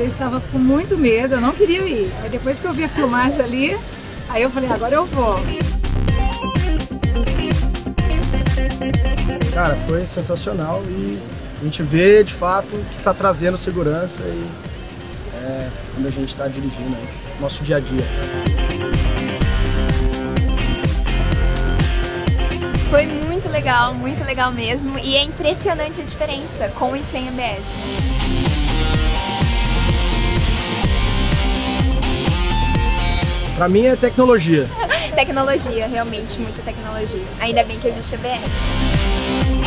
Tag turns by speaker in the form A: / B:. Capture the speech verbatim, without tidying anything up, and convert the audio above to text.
A: estava com muito medo, eu não queria ir. Aí depois que eu vi a filmagem ali, aí eu falei, agora eu vou.
B: Cara, foi sensacional e a gente vê de fato que está trazendo segurança e é, quando a gente está dirigindo, né? Nosso dia a dia.
C: Foi muito legal, muito legal mesmo, e é impressionante a diferença com e sem A B S.
B: Pra mim é tecnologia.
C: Tecnologia, realmente muita tecnologia. Ainda bem que existe A B S.